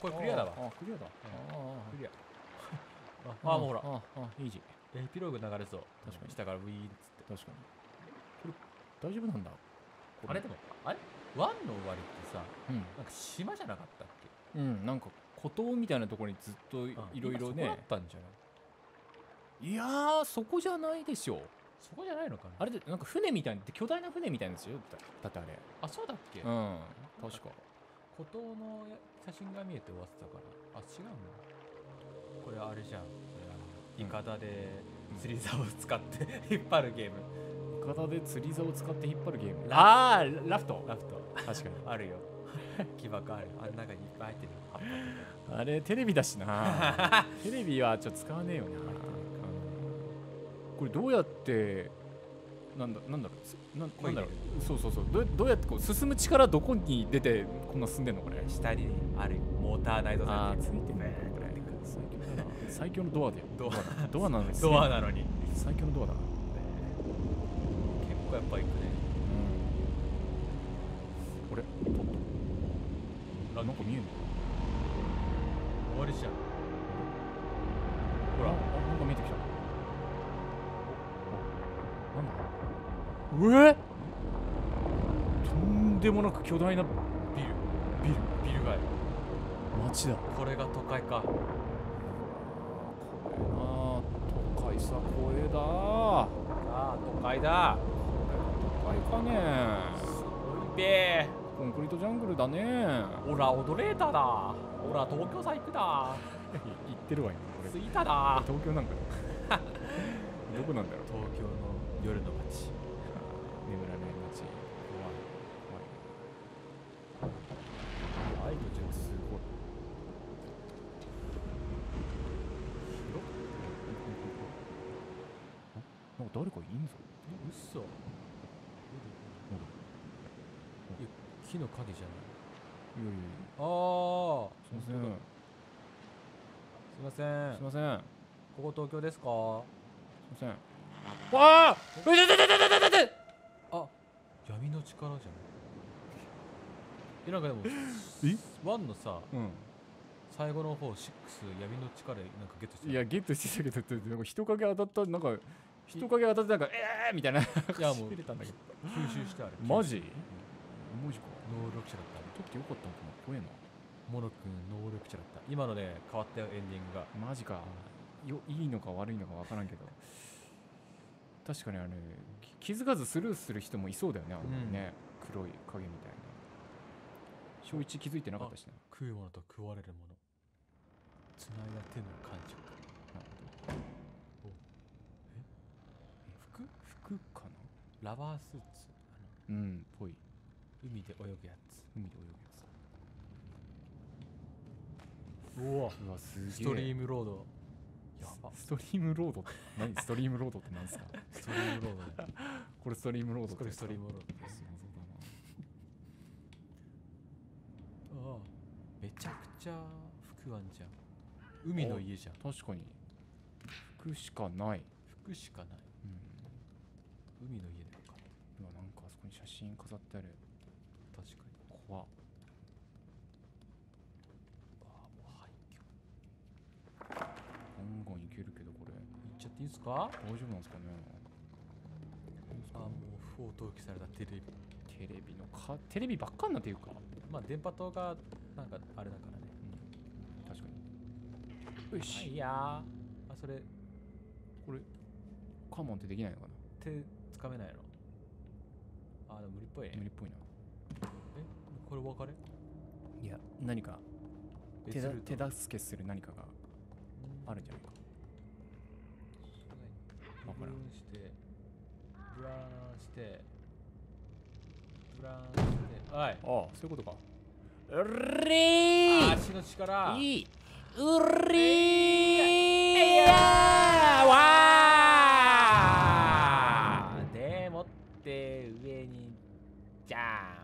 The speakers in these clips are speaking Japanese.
これクリアだわ。 あ、クリアだ。 クリア。あ、もうほら。 いいじ。 エピローグ流れそう。 確かに。 下からウィーンっつって。 確かに。これ、大丈夫なんだ。 あれでも、あれワンの終わりってさ、なんか島じゃなかったっけ？ なんか孤島みたいなところにずっといろいろね。 あったんじゃない？ いやー、そこじゃないでしょう。 そこじゃないのかな。 あれでなんか船みたいな、巨大な船みたいなんですよ。だってあれ。 あ、そうだっけ？ 確か。 孤島の写真が見えて終わってたから。あ、違うの？これあれじゃん。イカダで釣り竿を使って引っ張るゲーム。 イカダで釣り竿を使って引っ張るゲーム。 ラフト。 確かに。あるよ。木箱ある。あん中にいっぱい入ってる。 あれテレビだしな。テレビはちょっと使わねえよな。これどうやってなんだろう。そう。どうやってこう進む力どこに出てこんな進んでんのこれ。 下にあるモーター内蔵されてついてるね。これ最強のドアで。ドアなのに。 ドアなのに。 最強のドアだ。 結構やっぱ行くね。 これなんか見えんの？ 終わりじゃん。 ほら、なんか見えてきた。なんだ？とんでもなく巨大なビル街。 街だ。 これが都会か。 都会さ、これだ。 都会だ。 都会かね。 すごいべ。 コンクリートジャングルだね。 オラオドレーターだ。オラ東京さ行くだ。 行ってるわよ。 着いただ。 東京なんかどこなんだろう。 東京の夜の街。 眠らない街。 怖い。途中すごい。 なんか誰かいんぞ。 うっそ。いや、木の影じゃない。ああ。 すいません。 すいません。 すいません。 ここ東京ですか？ すいません。わあ！あ、 闇の力じゃん。なんかでもワンのさ、最後の方6闇の力なんかゲットしてた。 いやゲットしてたけど、なんか人影当たったなんか人影当たってなんかみたいな。いやもう入れたんだけど。 吸収してある。 マジ？マジか。 能力者だった。 撮ってよかったのかな。怖えな。 モノ君能力者だった。今のね変わったよエンディングが。 マジか。いいのか悪いのか分からんけど。確かに気づかずスルーする人もいそうだよね。ね、黒い影みたいな。小一気づいてなかったしな。 食うものと食われるもの。つないだ手の感触。 服かな。 ラバースーツ。 ぽい。 海で泳ぐやつ。 うわすげえ。 ストリームロード。やば。 ストリームロードって何？ストリームロードって何ですか？ ストリームロード。 これストリームロード。 これストリームロードです。めちゃくちゃ服あんじゃん。海の家じゃん。 確かに。服しかない。 海の家だよか。 なんかあそこに写真飾ってある。 確かに。 怖っ。ガンガンいけるけどこれ。 いっちゃっていいですか？ 大丈夫なんですかね。 もう不法投棄されたテレビばっかになっていうか。 まあ電波塔がなんかあれだからね。 確かに。よし。 いやそれこれカモンってできないのかな。 手つかめないの？でも無理っぽいね。 無理っぽいな。 これお別れ？ いや何か手助けする何かがあるんじゃないか。 ブラーンしてはい。 そういうことか。うりー。 足の力。 いい。うりー。わー。でもって上にジャン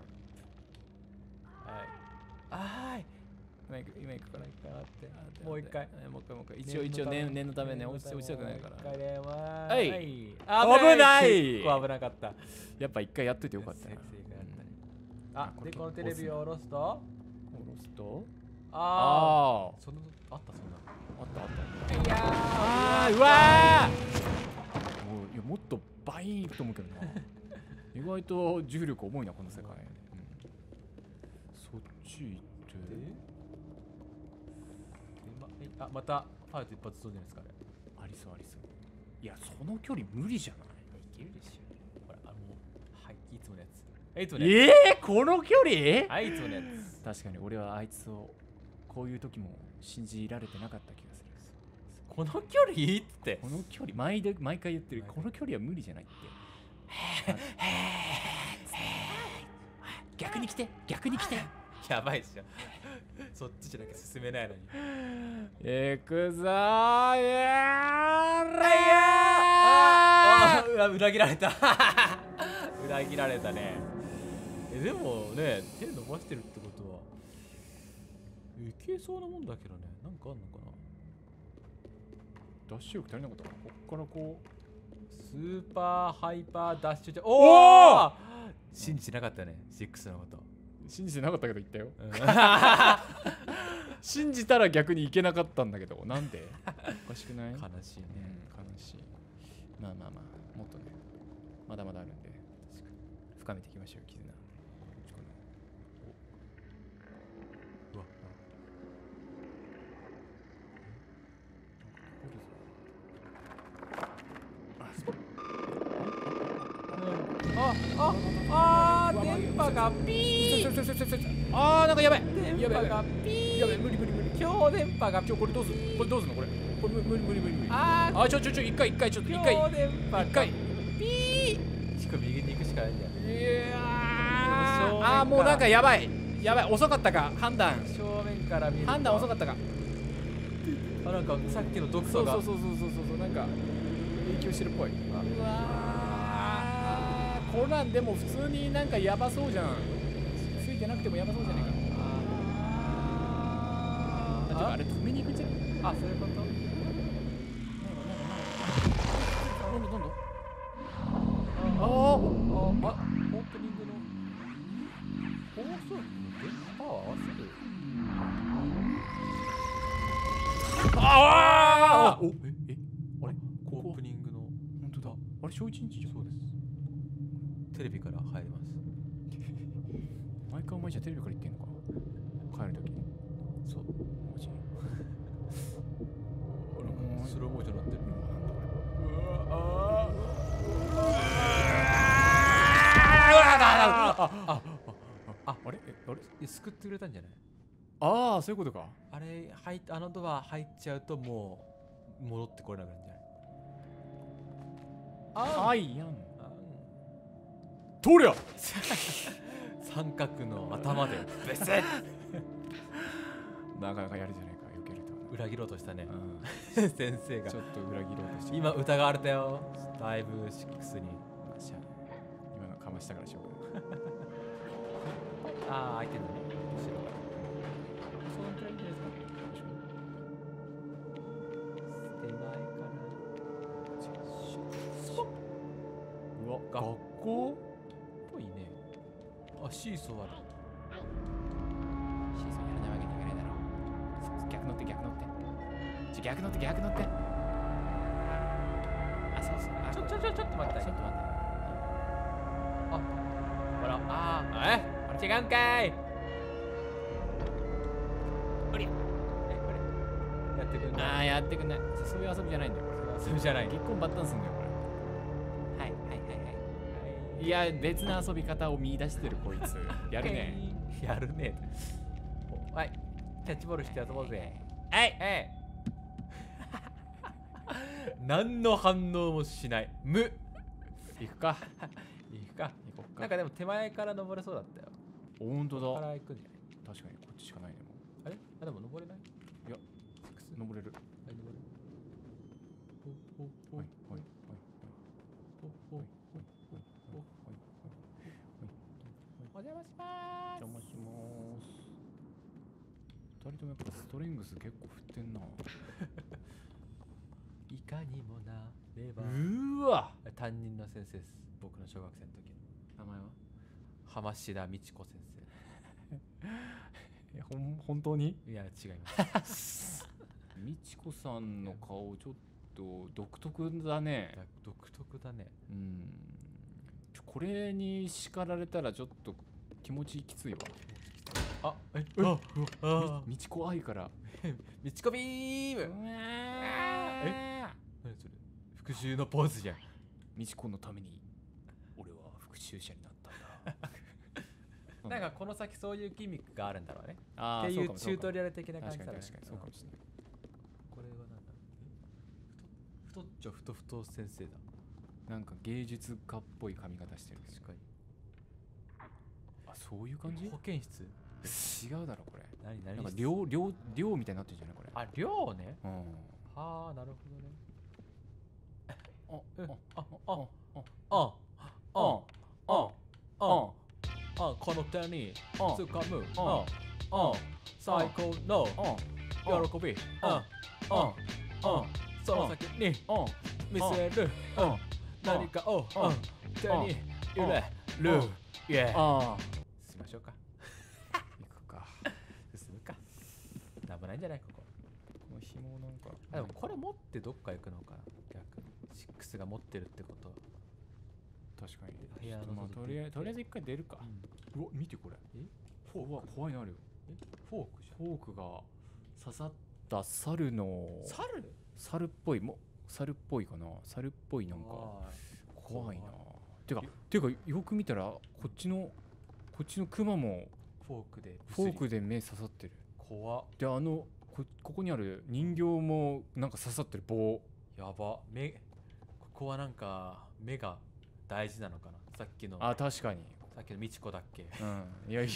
プ。はい。 今行くからってもう一回。 一応念のためね、落ちたくないから。 はい。 危ない。 結構危なかった。 やっぱ一回やっといてよかったな。 でこのテレビを下ろすとあそのあったそんな。 あったあったいやあーうわーもういやもっとバイーンいくと思うけどな意外と重力重いなこの世界、そっち行ってまたファイト一発そうじゃないですかね。 ありそうありそう。いやその距離無理じゃない？ いけるでしょ。ほらはいいつものやつ。いつものやこの距離？ つ。はいいつものやつ。 確かに俺はあいつをこういう時も信じられてなかった気がする。 この距離って。 この距離毎回言ってる。この距離は無理じゃないって。逆に来て逆に来て。 やばいっしょ。そっちじゃなきゃ進めないのに。 行くぞー裏切られた。裏切られたね。でもね、手伸ばしてるってことはいけそうなもんだけどね。なんかあんのかな。 ダッシュ力足りなかったかな。こっからこうスーパーハイパーダッシュじゃ。おお信じてなかったね、6のこと。 信じてなかったけど言ったよ、信じたら逆にいけなかったんだけど、なんでおかしくない？ 悲しいね、 悲しい。まあまあまあもっとねまだまだあるんで深めていきましょう絆。うわ電波がピー。 なんかやばい電波がピー。 やばい無理強電波が。 これどうするのこれ無理一回ちょっと一強回電波が一回ピー。しかも右に行くしかないんだよ。 もうなんかやばい遅かったか判断。 正面から見る。 判断遅かったか。 なんかさっきの毒素が。 そうなんか影響してるっぽい。うわこんなんでも普通になんかやばそうじゃん。ついてなくてもやばそうじゃねえか。あれ止めに行くんじゃない？ そういうこと。 なんだオープニングの放送機の電波を合わせる。あれオープニングの。 本当だ。あれ小一日じゃん。 そうです。テレビから入ります。 毎回お前じゃテレビから言ってんのか。帰るとき。 そう。 マジ。 スローモーションなってる。あれ救ってくれたんじゃない？ そういうことか。 あのドア入っちゃうともう戻ってこれなくなるんじゃない？ とりゃ三角の頭でブスッ。 なかなかやるじゃないか、避けると。 裏切ろうとしたね、先生が。 ちょっと裏切ろうとして。 今疑われたよ、だいぶ6に。 今のかましたからしょうがない。 開いてるのね、後ろが。そのくらいじゃないですか。手前からうわ、学校っぽいね。シーソーある。 シーソーやらないわけにいかないだろう。逆乗って逆乗ってそう。ちょっと待って。ほら、違うんかい。これやってくんない。 やってくんない。そういう遊びじゃないんだよ、これ。 遊びじゃない。 結婚バッタンすんだよ、これ。いや、別な遊び方を見出してるこいつ。やるね。 やるね。はい、キャッチボールして遊ぼうぜ。何の反応もしない。無。 行くか。 なんかでも手前から登れそうだったよ。 ほんとだ。 から行くんじゃない？ 確かにこっちしかないね。 あれ？でも登れない？ いや、登れる。 お邪魔しまーす。 2人ともやっぱストレングス結構振ってんな。 いかにもなれば。 うわ、 担任の先生です。僕の小学生の時の。 名前は浜志田美智子先生。 本当に？ いや違います。 みちこさんの顔ちょっと独特だね。 独特だね。 これに叱られたらちょっと気持ちきついわ。みちこ愛からみちこビーム。何それ？復讐のポーズじゃん。 みちこのために俺は復讐者になったんだ。 なんかこの先そういうギミックがあるんだろうね。 あっていうチュートリアル的な感じだね。 確かにそうかもしれない。 これはなんだ？太っちょふとふと先生だ。 なんか芸術家っぽい髪型してる。 確かに。 あ、そういう感じ？ 保健室？ 違うだろこれ。 何？ なんか寮みたいになってるじゃないこれ。 あ、寮ね。 はあ、なるほどね。この手に掴む最高の喜び、その先に見せる何かを手に入れる。イエー。進みましょうか。 行くか。 進むか。危ないんじゃないここ。 この紐なんか。 でもこれ持ってどっか行くのかな。逆に6が持ってるってことは。 確かに。 部屋のとりあえず一回出るか。うわ、見てこれ。フォーク。怖いのあるよ。 フォークじゃん。 フォークが刺さった猿の。猿っぽい猿っぽいかな。猿っぽいなんか怖いな。てかよく見たらこっちのクマもフォークで目刺さってる。 怖っ。 でここにある人形もなんか刺さってる棒。 やば。ここはなんか目が大事なのかな。さっきの。 あ、確かに。 さっきのみちこだっけ。 いや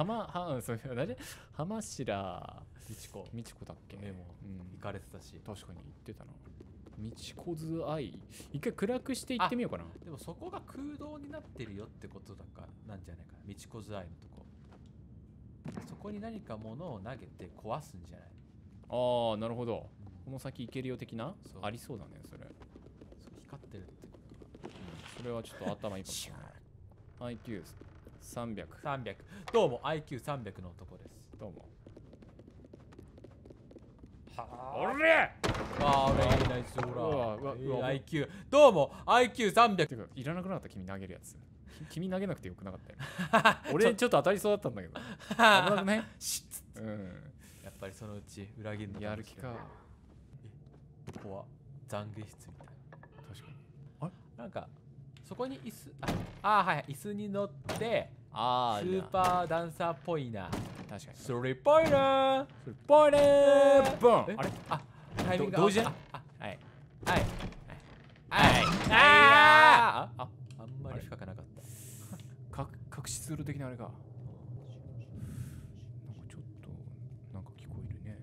浜白みちこだっけ。 目も行かれてたし。 確かに言ってたな。みちこず愛。一回暗くしていってみようかな。 でもそこが空洞になってるよってことだからなんじゃないかな。みちこず愛のとこ。そこに何か物を投げて壊すんじゃない？ ああ、なるほど。この先行けるよ的な？ありそうだね、それ。 光ってるってことは。 それはちょっと頭いいかもしれない。IQ300。 どうも IQ300 の男です。 どうも。 俺ナイスオラ。IQ どうも IQ300。 てかいらなくなった。君投げるやつ。君投げなくてよくなかったよ。俺ちょっと当たりそうだったんだけど。危なくない？ やっぱりそのうち裏切るのやる気か。 怖っ。懺悔室みたいな。 確かに。 あれなんかそこに椅子、はい、椅子に乗ってスーパーダンサーっぽいな。 確かに。 スリーポイントーボン。あれ？ タイミング同時じゃん。 あんまり深くなかった。 隠し通路的なあれが。なんかちょっとなんか聞こえるね。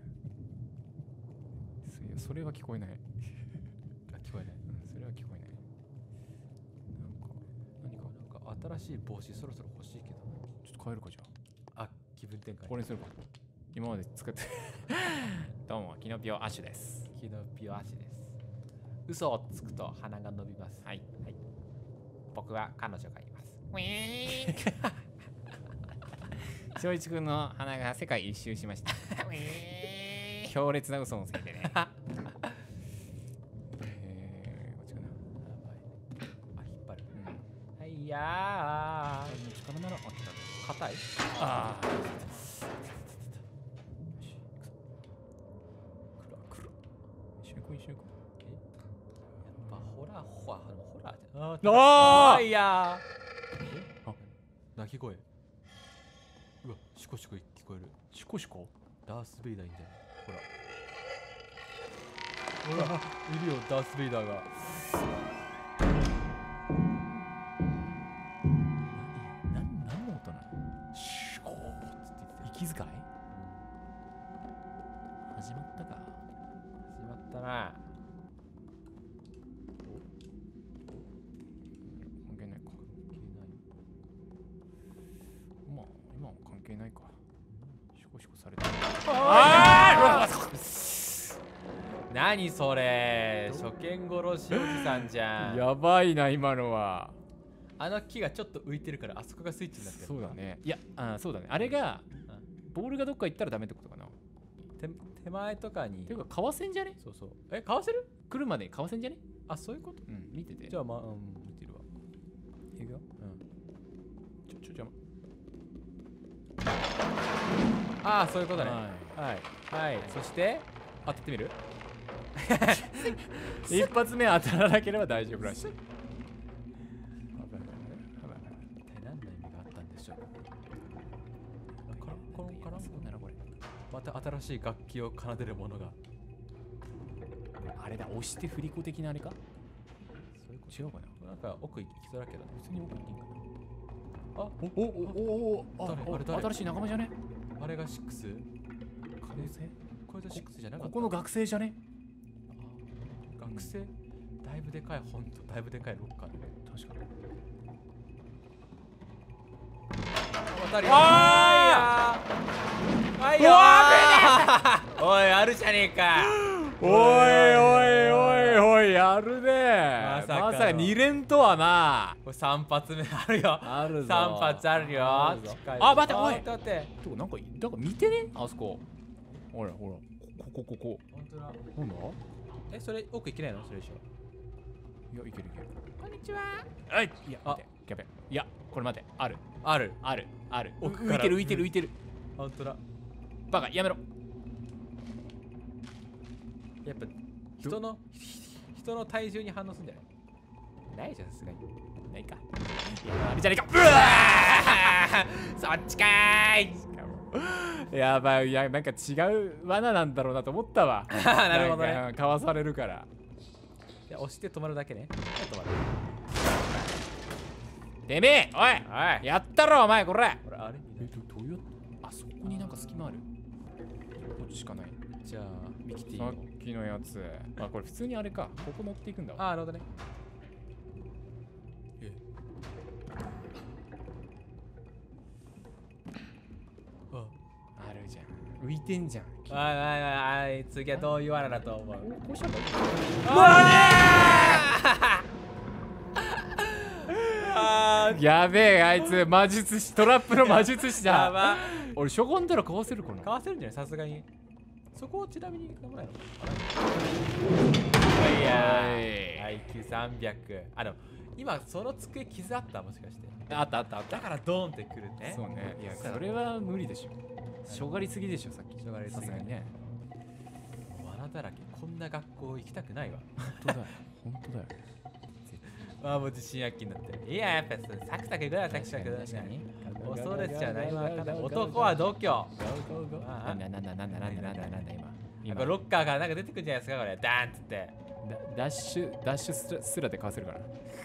それは聞こえない。 聞こえない。 それは聞こえない。 なんか新しい帽子そろそろ欲しいけど。 ちょっと変えるかじゃあ。気分転換。 これにするか。今まで使ってどうもキノピオアシュです。 キノピオアシュです。嘘をつくと鼻が伸びます。 はい。 僕は彼女がいます。 翔一くんの鼻が世界一周しました。強烈な嘘のせいでね。こっちかな。 引っ張る。はいやー。 力なら硬い？ 一緒に行こう。 やっぱホラーじゃん。いやー。鳴き声。うわ、シコシコ聞こえる。 シコシコ？ ダース・ベイダーいいんじゃない？ほらいるよ、ダース・ベイダーが。 何の音なの？ シュコーって言って息遣い？始まったか。 始まったな。 関係ないか。まあ今は関係ないか。シコシコされてる。 何それ、初見殺しおじさんじゃん。 やばいな今のは。 あの木がちょっと浮いてるからあそこがスイッチになってる。 そうだね。いや、そうだね。あれがボールがどっか行ったらダメってことかな。 手前とかに。 ていうか、かわせんじゃね？ そうそう。え、かわせる？ 来るまでかわせんじゃね？ あ、そういうこと？ うん、見てて。 じゃあ、まあ、見てるわ。 いくよ。邪魔。 ああ、そういうことね。 ははい。はい。そして、当ててみる？ い。一発目当たらなければ大丈夫らしい。 一体何の意味があったんでしょう。コロンカランコンならこれ。また新しい楽器を奏でるものが。 あれだ、押して振り子的なあれか？ そういうこ違うかな？ と。なんか奥行きそうだけどね。 普通に奥行っていいんかな？ あれ新しい仲間じゃね？ あれが6？ 可能性？ これで6じゃなかった。 ここの学生じゃね？ 学生、だいぶでかい本とだいぶでかいロッカーでね。 確かに。 渡りあーいおい、あるじゃねえか。 おい、やるね。 まさか 2連とはな。 これ3発目あるよ。 あるぞ。 3発あるよ。 あ待って、おい。 待って。 なんか見てね、あそこ。ほら、ここ。 本当だ。 なんだ？ え、それ奥行けないの？それでしょ。 いや、いける。 こんにちは。 はい。いや、待って、やべ。いや、これ待って、ある。 奥から浮いてる。 本当だ。 バカ、やめろ。 やっぱ人の体重に反応するんじゃない？ないじゃん、さすがに。ないか。 いや、あれじゃねえか。 そっちかーい。 やばい、いや、なんか違う罠なんだろうなと思ったわ。 なるほどね。 なんかかわされるから。 いや、押して止まるだけね。止まる。 てめえ、おい、やったろ、お前、これ。 これあれ？ どういう？あそこになんか隙間ある。こっちしかない。 じゃあ、ミキティさの。 っきのやつ。あ、これ普通にあれか。ここ乗っていくんだわ。 あ、なるほどね。 あるじゃん。浮いてんじゃん。 次はどういう罠だと思う？ こうしたらやべえ、あいつ魔術師、トラップの魔術師だ。 やば。 俺初言ったらかわせるかな？ かわせるんじゃない？さすがに。そこをちなみに考えないの？いやー、IQ300。あ、でも今その机傷あった？もしかして。 あった。 だからドーンってくるね。 そうね。いや、それは無理でしょ。しょがりすぎでしょ、さっき。 しょがりすぎさすがにね。 罠だらけ。こんな学校行きたくないわ。 本当だよ。 ああ、もう自信あっきになってる。いや、やっぱサクサクぐらいはサクサクだし。恐れちゃないわ。男は度胸。 なんだ今。 これロッカーからなんか出てくるんじゃないですか、これ。ダーンっつって。 ダッシュすらでかわせるから。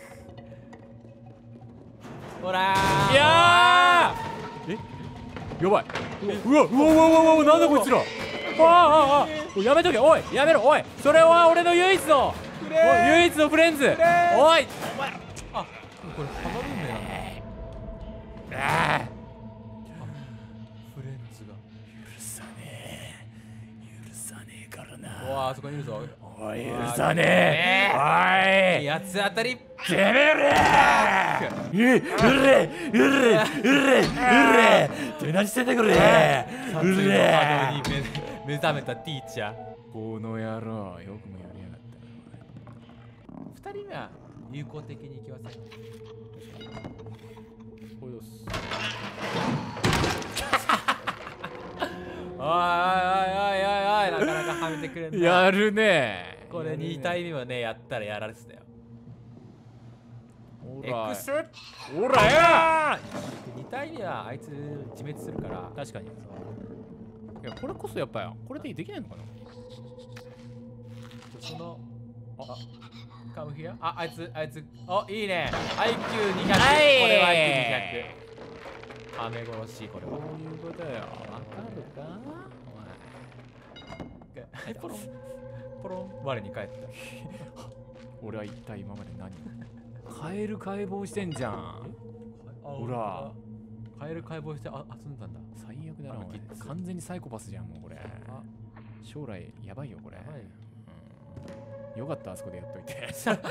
ほらー。いやー。やばい。うわ、なんだこいつら。やめとけ、おい、やめろ、おい。それは俺の唯一のフレンズ。おい。 あ、これ花文明なんだ。フレンズが許さねえからな。 おわ、あそこにいるぞ。 おい、許さねえ。おい、 八つ当たり。 てめえうれてめえ何してんだこれ。 殺意の波動に目覚めたティーチャー。 この野郎、よくもやりやがったな。2人目は友好的に行きません。 おいよす。 おい、なかなかはめてくれんな。 やるね。 これ2体目もね、やったらやられてたよ。 ほ X。 ほらや。 2体目はあいつ自滅するから。 確かに。いや、これこそやっぱこれでできないのかな。 そのカムヒア、あいついいね。 IQ200。 これは IQ200。アメ殺し。これはこういうことよ。わかるかポロンポロン我に返った。 俺は一体今まで何カエル解剖してんじゃん。ほらカエル解剖して遊んだんだ。 最悪だな。完全にサイコパスじゃんもうこれ。将来やばいよこれ。よかったあそこでやっといて。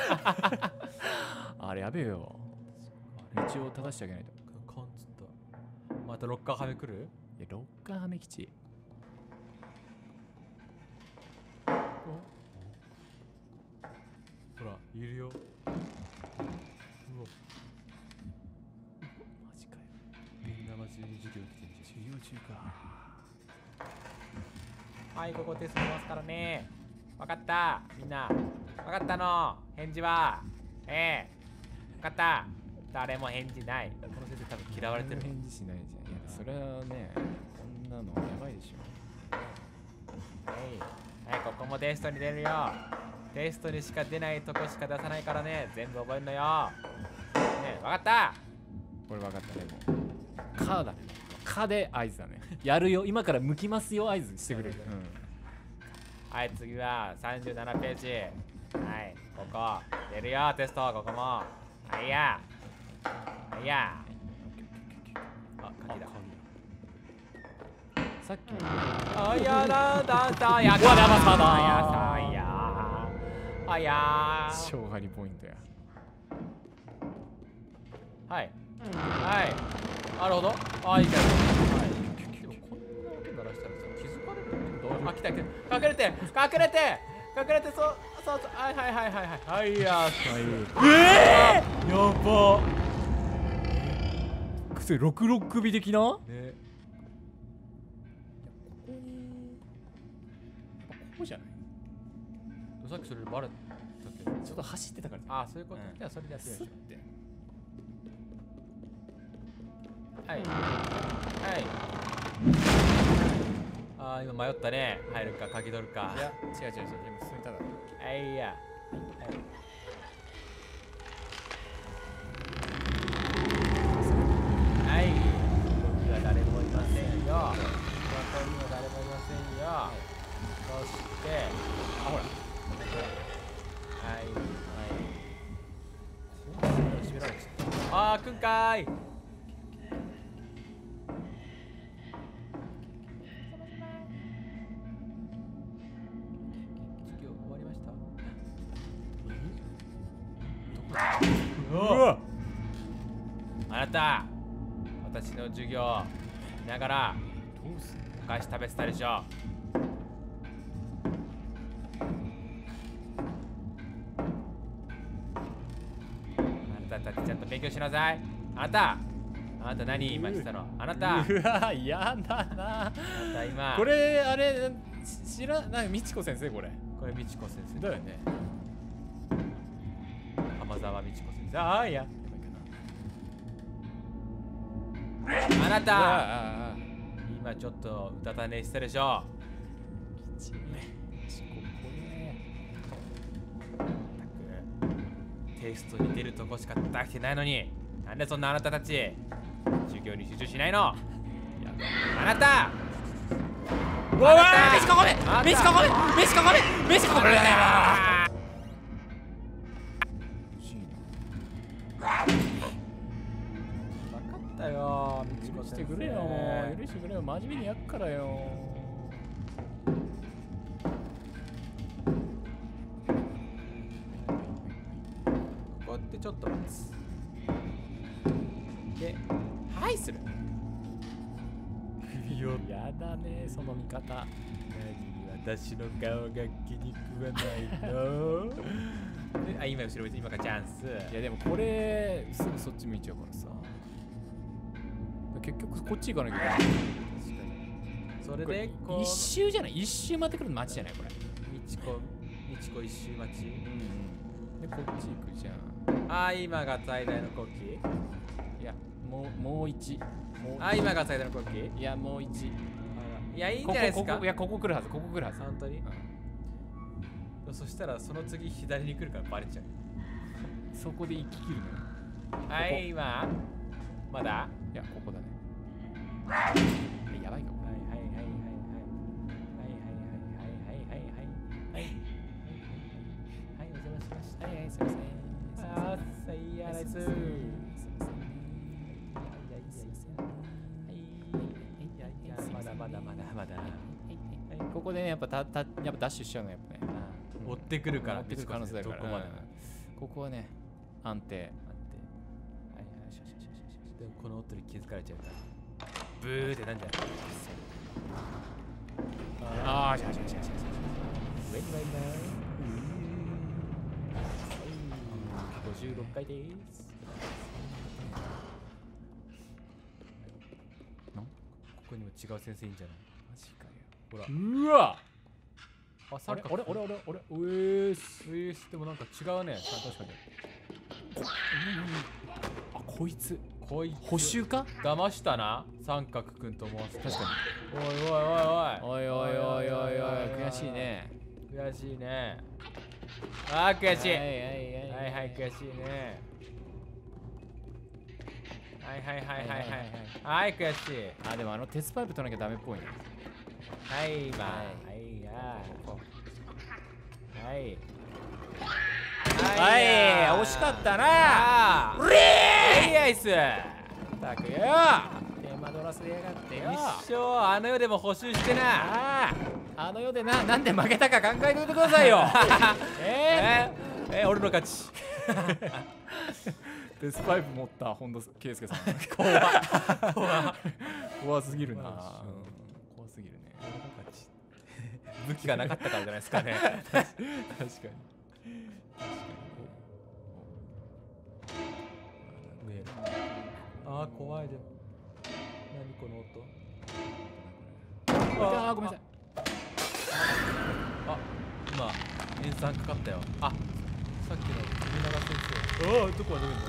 あれやべえよ。道を正してあげないと。 コンツとまたロッカーはめ来る？ や、ロッカーはめ吉。 ほらいるよ。うわマジかよ。 みんなマジで授業来てるじ授業中か。 ゃん。はい、ここテストしますからね。わかった、みんな。わかったの返事は。わかった。誰も返事ない。この先生多分嫌われてる。 返事しないじゃん。いや、それはね、こんなのやばいでしょ。 はい、ここもテストに出るよ。テストにしか出ないとこしか出さないからね、全部覚えるのよ。ね、わかった。 これ分かったね、もう。かだね。かで合図だね。やるよ、今から向きますよ、合図してくれる。 はい、次は37ページ。はい、ここ出るよ、テスト、ここも。はいや。はいや。あ、鍵だ。 さっきの。 あやだだだやうわ、騙さだやさや。あやー。 勝敗2ポイントや。 はい。はい。なるほど。あ、いいから。はい。でもこんな音鳴らしたらさ、気づかれるよね。あ、来た来た。隠れて隠れて隠れて、そうそうそう。はいはいはいはいはい。はいやー。やば。 それ66首的な？ ね。 ここに。ここじゃない？ さっきそれバレたけど。 ちょっと走ってたから。 あ、そういうこと。 うんじゃあそれでやってみましょう。 って。 はいはい。あー、今迷ったね。入るか鍵取るか。 いや、違う違う違う。今進めただろ。 はいや。はい。僕は誰もいませんよ。ここにも誰もいませんよ。そして、あ、ほら。はいはい。閉められちゃった。あー、来んかーい。授業終わりました。 うわ。 あなた、私の授業見ながらどうすんの？ お菓子食べてたでしょ。あなたたちちゃんと勉強しなさい。あなた何今してたの？あなたうわ、やだな。 今これあれ知らない、美智子先生これ。 これ美智子先生だよね。 浜沢美智子先生。ああ、いや。あなたああ、 今ちょっとうたた寝したでしょ。 きちいね。 テストに出るとこしか出してないのに、なんでそんなあなたたち授業に集中しないの？あなたうわー、飯ここめ飯ここめ飯ここめ飯ここめ。 分かったよ、美智子許して先生。 くれよ、もう許してくれよ、真面目にやっからよ。 こうやってちょっと待つ。で、はいする。首を。 やだね、その見方。 何私の顔が気に食わないの？で、あ、今後ろ向いて、今からチャンス。 いやでもこれすぐそっち向いちゃうからさ。結局こっち行かなきゃいけない。 確かに。それでこう一周じゃない？一周回ってくるの待ちじゃないこれ。 美智子一周待ち。 でこっち行くじゃん。 あ、今が最大の国旗。 いやもう一。 あ、今が最大の国旗。 いやもう一。 いや、いいんじゃないですか。 いやここ来るはず、ここ来るはず。 本当に。そしたらその次左に来るからバレちゃう。 そこで行き切るのよ。 はい、今まだ。 いやここだね。やばいかも。 はいはいはいはいはいはいはいはいはいはいはいはいはい、お邪魔しました。 はいはい、すいません。 あー、さいやらす。まだまだまだまだ。 ここでね、やっぱやっぱダッシュしちゃうのやっぱね。 追ってくるから、 追ってくる可能性だから。 どこまでも。 ここはね、安定。 待って。はいはい、でもこの音に気づかれちゃうから。 ブーってなんじゃない。 ああ、じゃあ。 ウェイウェイナー56回でーす。ここにも違う先生いいんじゃない。 マジかよ。 ほら、 うわあ、 あれ三角。 うえーす。 でもなんか違うね。 確かに。あ、こいつこいつ補修か。 騙したな、三角くんと思わせて。 確かおいおいおいおいおいおいおいおい悔しいね。 悔しいね。あー悔しい。 はいはい悔しいね。はい悔しい。 あ、でも鉄パイプ取らなきゃダメっぽいね。 はいはい惜しかったな。 はいアイス。 たくよ手間取らせやがってよ。 一生あの世でも補修してな。 あの世でなんで負けたか考えておいてくださいよ。 俺の勝ち。 鉄パイプ持った本田圭佑さん。怖すぎるな。怖すぎるね。 武器がなかったからじゃないですかね。 確かに。 あー怖い。でも何この音。 あ、ごめんなさい。 あ、今塩酸かかったよ。あ、さっきの富永先生。どこまで出るの。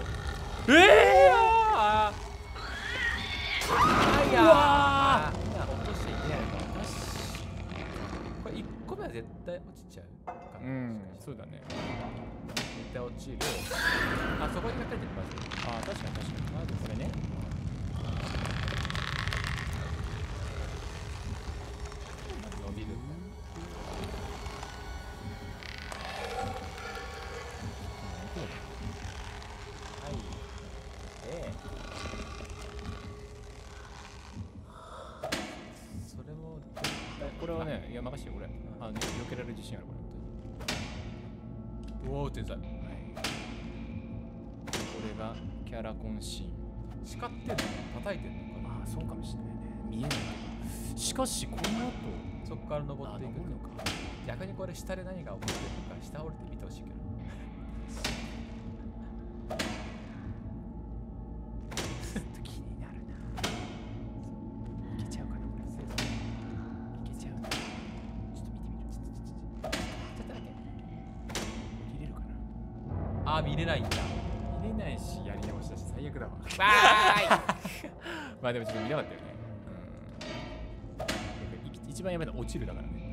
いやー、落としちゃいけないのか。これ1個目は絶対落ちちゃうかな。 そうだね。 絶対落ちる。あ、そこにかけてみます。 あ、確かに。まずこれね。 伸びる。それもこれはね、いや任せてよ、俺。避けられる自信ある、これ。 おお天才。 これがキャラコンシーン。 叱ってんの叩いてんのかな。 ああ、そうかもしれないね。見えないけど。しかしこの後そこから登っていくのか。 逆にこれ下で何が起こってるのか下降りてみてほしいけど。 気になるな。いけちゃうかな、これ。いけちゃうな。ちょっと見てみる。ちょっと待って。降りれるかな。 あ、見れないんだ。 見れないし、やり直しだし、最悪だわ。 バーイ。 まあでもちょっと見たかったよね。一番やめた落ちるだからね。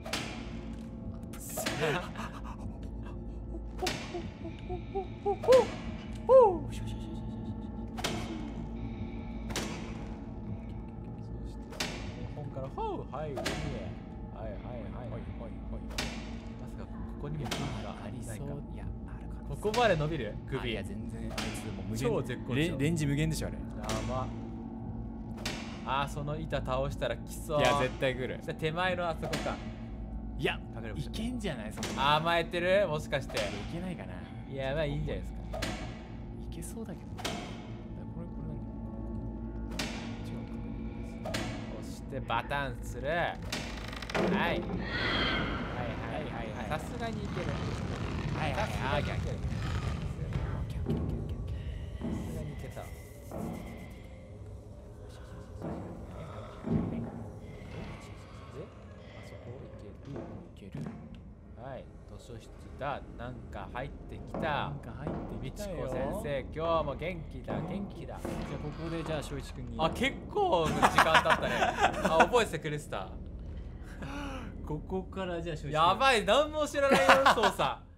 本からほうはい海へ。はい。まさかここにも武器がありそう。 ないか。 いや、あるかな。 ここまで伸びる首。 いや、全然あいつもう無限。 超絶好調。 レンジ無限でしょ、あれ。 やば。あー、その板倒したら来そう。 いや、絶対来る。 手前のあそこか。 いや、いけんじゃない？そんな。甘えてる？もしかして。 いけないかな。 いや、まあいいんじゃないですか。 いけそうだけど。これ何？押してバタンする。はい。さすがにいける。さすがにいける。さすがにいけた。はい、図書室だ。なんか入ってきた。みちこ先生、今日も元気だ。じゃあここでじゃあ翔一君に。 あ、結構時間経ったね。あ、覚えてくれてた。 ここからじゃあ翔一君。 やばい、何も知らないよ操作。